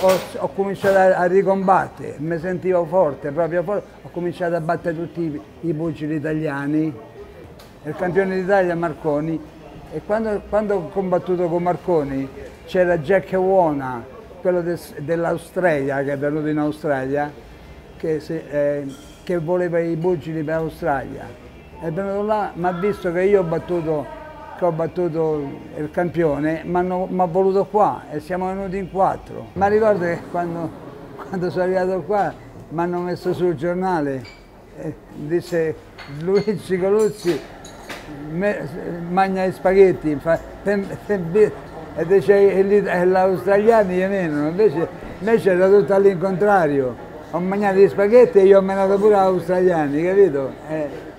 ho cominciato a ricombattere, mi sentivo forte, proprio forte, ho cominciato a battere tutti i pugili italiani, il campione d'Italia Marconi, e quando ho combattuto con Marconi c'era Jack Wona, quello dell'Australia, che è venuto in Australia, che voleva i pugili per l'Australia. È venuto là, mi ha visto che io ho battuto il campione, mi ha voluto qua e siamo venuti in 4. Ma ricordo che quando sono arrivato qua mi hanno messo sul giornale, dice Luigi Coluzzi mangia gli spaghetti e dice gli australiani gli menano, invece era tutto all'incontrario. Ho mangiato gli spaghetti e io ho menato pure gli australiani, capito?